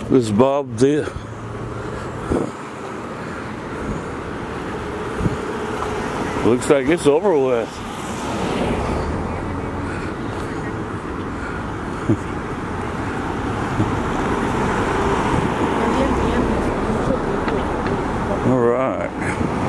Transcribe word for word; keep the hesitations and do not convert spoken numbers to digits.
This Bob did. Looks like it's over with. All right.